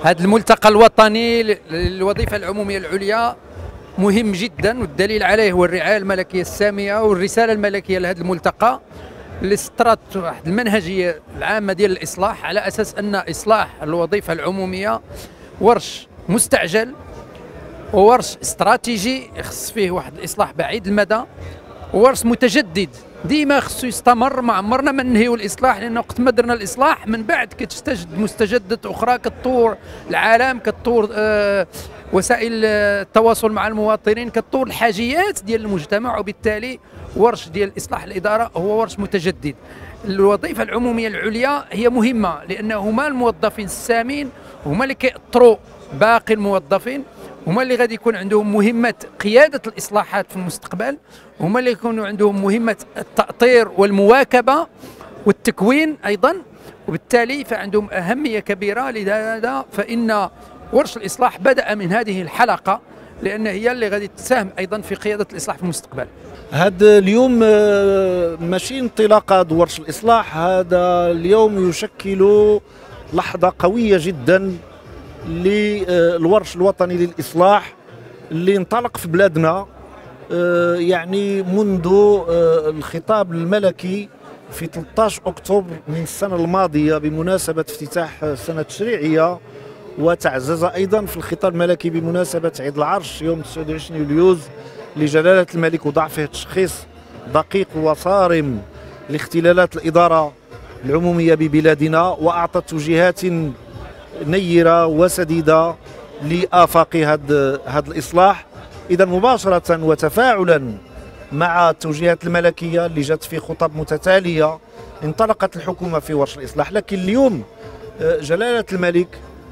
هذا الملتقى الوطني للوظيفة العمومية العليا مهم جدا، والدليل عليه هو الرعاية الملكية السامية والرسالة الملكية لهذا الملتقى اللي استرات واحد المنهجية العامة ديال الإصلاح، على أساس أن إصلاح الوظيفة العمومية ورش مستعجل وورش استراتيجي يخص فيه واحد الإصلاح بعيد المدى، وورش متجدد ديما خصو يستمر. ما عمرنا ما ننهيو الإصلاح، لأنه وقت ما درنا الإصلاح من بعد كتستجد مستجدات أخرى، كتطور العالم، كتطور وسائل التواصل مع المواطنين، كتطور الحاجيات ديال المجتمع، وبالتالي ورش ديال إصلاح الإدارة هو ورش متجدد. الوظيفة العمومية العليا هي مهمة، لأنه هما الموظفين السامين، هما اللي كيأطروا باقي الموظفين، هما اللي غادي يكون عندهم مهمة قيادة الإصلاحات في المستقبل، هما اللي يكونوا عندهم مهمة التأطير والمواكبة والتكوين أيضا، وبالتالي فعندهم أهمية كبيرة. لهذا فإن ورش الإصلاح بدأ من هذه الحلقة، لأن هي اللي غادي تساهم أيضا في قيادة الإصلاح في المستقبل. هذا اليوم ماشي انطلاقة ورش الإصلاح، هذا اليوم يشكل لحظة قوية جدا للورش الوطني للإصلاح اللي انطلق في بلادنا يعني منذ الخطاب الملكي في 13 أكتوبر من السنة الماضية بمناسبة افتتاح السنة التشريعية، وتعزز أيضا في الخطاب الملكي بمناسبة عيد العرش يوم 29 يوليوز لجلالة الملك، وضع فيه تشخيص دقيق وصارم لاختلالات الإدارة العمومية ببلادنا، وأعطى توجيهات نيرة وسديدة لآفاق هذا الإصلاح. إذا مباشرة وتفاعلا مع التوجيهات الملكية اللي جات في خطب متتالية انطلقت الحكومة في ورش الإصلاح. لكن اليوم جلالة الملك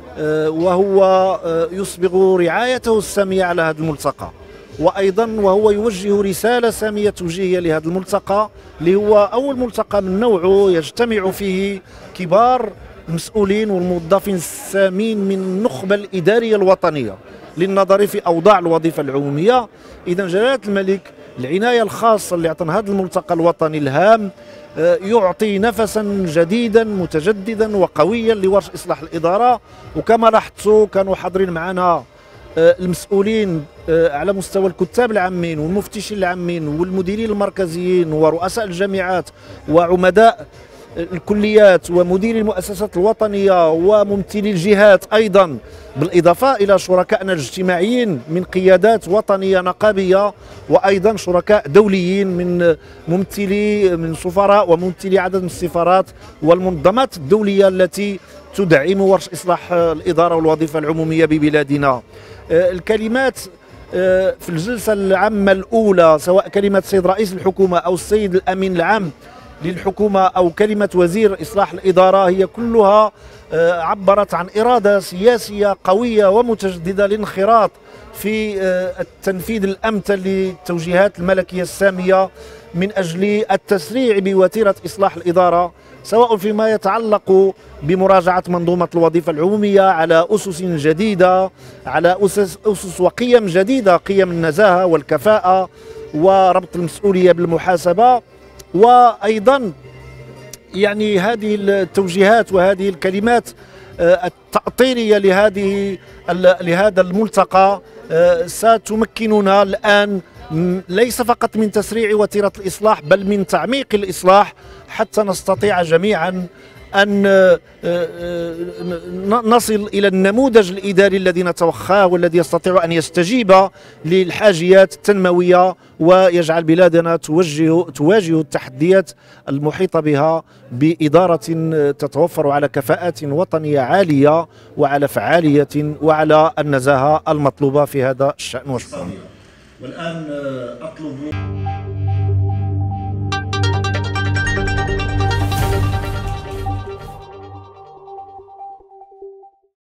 وهو يصبغ رعايته السامية على هذا الملتقى، وأيضا وهو يوجه رسالة سامية توجيهية لهذا الملتقى اللي هو أول ملتقى من نوعه يجتمع فيه كبار المسؤولين والموظفين السامين من النخبة الإدارية الوطنية للنظر في أوضاع الوظيفة العمومية. إذا جلالة الملك العناية الخاصة اللي أعطانا هذا الملتقى الوطني الهام يعطي نفسا جديدا متجددا وقويا لورش إصلاح الإدارة. وكما لاحظتوا كانوا حاضرين معنا المسؤولين على مستوى الكتاب العامين والمفتشين العامين والمديرين المركزيين ورؤساء الجامعات وعمداء الكليات ومديري المؤسسات الوطنية وممثلي الجهات أيضا، بالإضافة إلى شركائنا الاجتماعيين من قيادات وطنية نقابية، وأيضا شركاء دوليين من سفراء وممثلي عدد من السفارات والمنظمات الدولية التي تدعم ورش إصلاح الإدارة والوظيفة العمومية ببلادنا. الكلمات في الجلسة العامة الأولى، سواء كلمة السيد رئيس الحكومة أو السيد الأمين العام للحكومة أو كلمة وزير إصلاح الإدارة، هي كلها عبرت عن إرادة سياسية قوية ومتجددة للانخراط في التنفيذ الأمثل للتوجيهات الملكية السامية من أجل التسريع بوتيرة إصلاح الإدارة، سواء فيما يتعلق بمراجعة منظومة الوظيفة العمومية على أسس جديدة، على أسس وقيم جديدة، قيم النزاهة والكفاءة وربط المسؤولية بالمحاسبة. وأيضا يعني هذه التوجيهات وهذه الكلمات التأطيرية لهذا الملتقى ستمكننا الآن ليس فقط من تسريع وتيرة الإصلاح بل من تعميق الإصلاح، حتى نستطيع جميعا أن نصل إلى النموذج الإداري الذي نتوخاه والذي يستطيع أن يستجيب للحاجيات التنموية ويجعل بلادنا تواجه التحديات المحيطة بها بإدارة تتوفر على كفاءات وطنية عالية وعلى فعالية وعلى النزاهة المطلوبة في هذا الشأن والشأن. والآن أطلب